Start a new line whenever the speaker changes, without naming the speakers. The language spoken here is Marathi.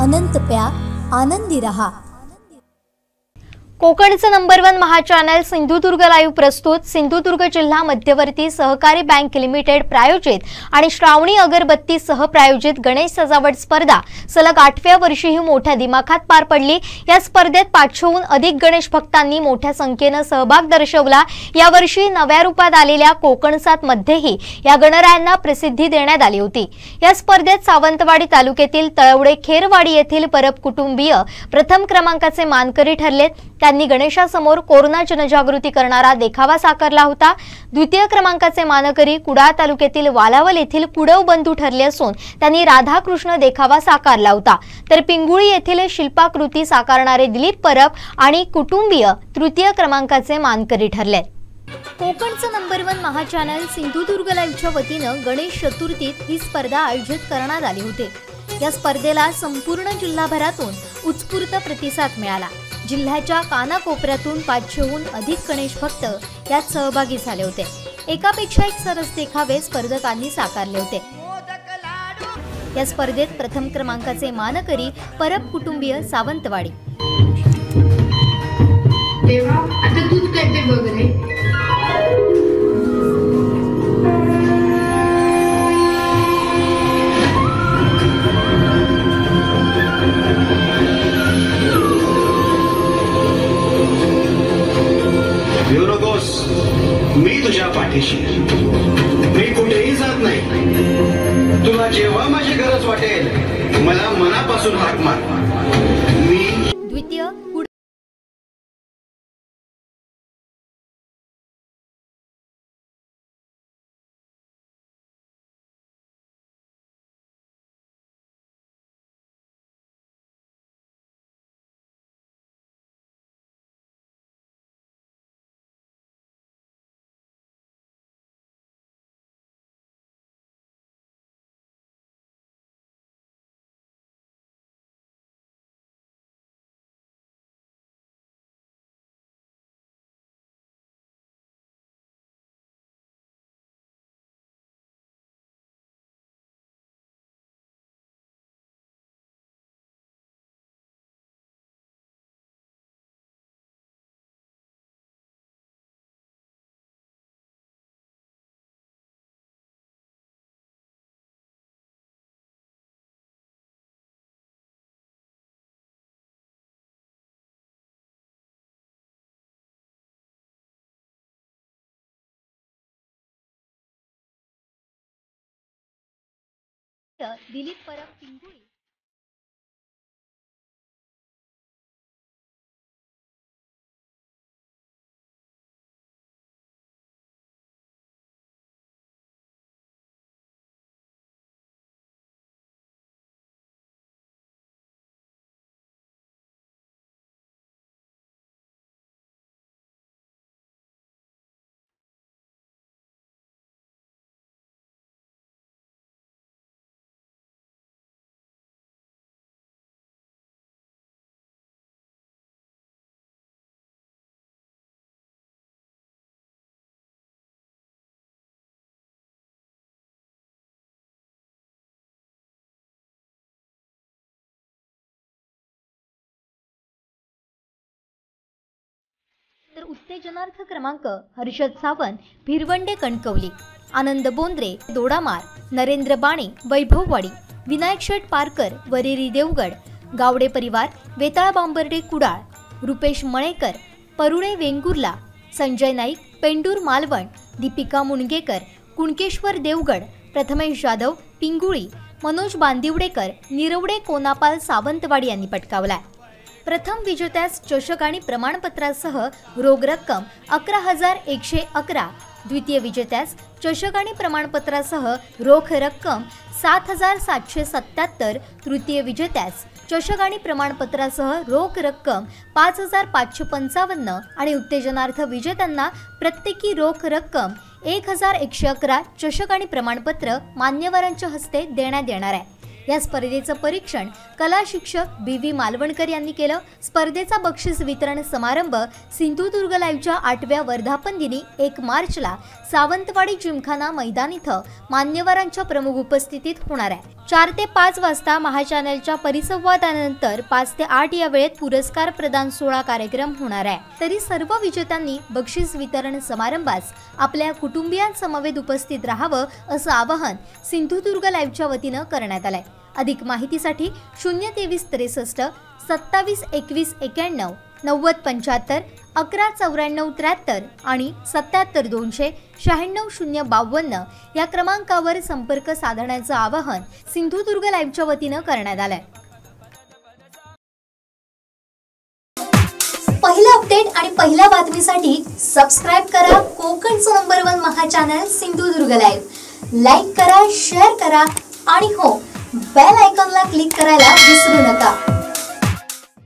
अनंत प्या, आनंदी रहा।
कोकणचं नंबर 1 महा चॅनल सिंधुदुर्ग लाईव्ह प्रस्तुत सिंधुदुर्ग जिल्हा मध्यवर्ती सहकारी बँक लिमिटेड प्रायोजित आणि श्रावणी अगरबत्ती सह प्रायोजित गणेश सजावट स्पर्धा सलग 8व्या वर्षीही मोठ्या दिमाखात पार पडली। या स्पर्धेत 500हून अधिक गणेश भक्तांनी मोठ्या संख्येने सहभाग दर्शवला। या वर्षी नव्या रूपात आलेल्या कोकणसात मध्येही या गणरायांना प्रसिद्धी देण्यात आली होती। या स्पर्धेत सावंतवाडी तालुक्यातील तळवडे खेरवाडी येथील परब कुटुंबीय प्रथम क्रमांकाचे मानकरी ठरले। त्यांनी गणेशासमोर कोरोना जनजागृती करणारा देखावा साकारला होता। द्वितीय क्रमांकाचे मानकरी कुडाळ तालुक्यातील वालावल येथील कुडव बंधू ठरले असून त्यांनी राधाकृष्ण देखावा साकारला होता। तर पिंगुळी येथील शिल्पाकृती साकारणारे दिलीप परब आणि कुटुंबीय तृतीय क्रमांकाचे मानकरी ठरले। कोकणचं नंबर 1 महा चॅनल सिंधुदुर्ग लाईव्हच्या वतीने गणेश चतुर्थीत ही स्पर्धा आयोजित करण्यात आली होती। या स्पर्धेला संपूर्ण जिल्हाभरातून उत्स्फूर्त प्रतिसाद मिळाला। जिल्ह्याच्या कानाकोपऱ्यातून 500हून अधिक गणेश भक्त यात सहभागी झाले होते। एकापेक्षा एक सरस देखावे स्पर्धकांनी साकारले होते। या स्पर्धेत प्रथम क्रमांकाचे मानकरी परब कुटुंबीय सावंतवाडी।
देवा आता तूच करते बघ रे।
मी तुझ्या पाठीशी, मी कुठेही जात नाही। तुला जेव्हा माझी गरज वाटेल मला मनापासून हाक मार। मी
द्वितीय दिलीप परब पिंगुळी। तर उत्तेजनार्थ क्रमांक हर्षद सावंत भिरवंडे कणकवली, आनंद बोंद्रे दोडामार, नरेंद्र बाणे वैभववाडी, विनायक शेठ पारकर वरेरी देवगड, गावडे परिवार वेताळा बांबर्डे कुडाळ, रुपेश मळेकर परुणे वेंगुर्ला, संजय नाईक पेंडूर मालवण, दीपिका मुणगेकर कुणकेश्वर देवगड, प्रथमेश जाधव पिंगुळी, मनोज बांदिवडेकर निरवडे कोनापाल सावंतवाडी यांनी पटकावला। प्रथम विजेत्यास चषक आणि प्रमाणपत्रासह रोख रक्कम 11,111, द्वितीय विजेत्यास चषक आणि प्रमाणपत्रासह रोख रक्कम 7,777, तृतीय विजेत्यास चषक आणि प्रमाणपत्रासह रोख रक्कम 5,555 आणि उत्तेजनार्थ विजेत्यांना प्रत्येकी रोख रक्कम 1,111 चषक आणि प्रमाणपत्र मान्यवरांच्या हस्ते देण्यात येणार आहे। या स्पर्धेचं परीक्षण कला शिक्षक बी.व्ही. मालवणकर यांनी केलं। स्पर्धेचा बक्षीस वितरण समारंभ सिंधुदुर्ग लाईव्हच्या 8व्या वर्धापन दिनी 1 मार्चला सावंतवाडी जिमखाना मैदान इथं मान्यवरांच्या प्रमुख उपस्थितीत होणार आहे। 4 ते 5 वाजता महाचॅनलच्या परिसंवादानंतर 5 ते 8 या वेळेत पुरस्कार प्रदान सोहळा कार्यक्रम होणार आहे। तरी सर्व विजेत्यांनी बक्षीस वितरण समारंभास आपल्या कुटुंबियांसमवेत उपस्थित राहावं असं आवाहन सिंधुदुर्ग लाईव्हच्या वतीनं करण्यात आलंय। अधिक माहितीसाठी 02363 27 21 91 90 75 11 94 73 आणि 77 200 96 052 या क्रमांकावर संपर्क साधण्याचं आवाहन सिंधुदुर्ग लाईव्हच्या वतीनं करण्यात आलंय।
पहिला अपडेट आणि पहिल्या बातमीसाठी सबस्क्राइब करा कोकणचं नंबर 1 महा चॅनल सिंधुदुर्ग लाईव्ह। लाईक करा, शेअर करा आणि हो, बेल आयकॉनला क्लिक करायला विसरू नका।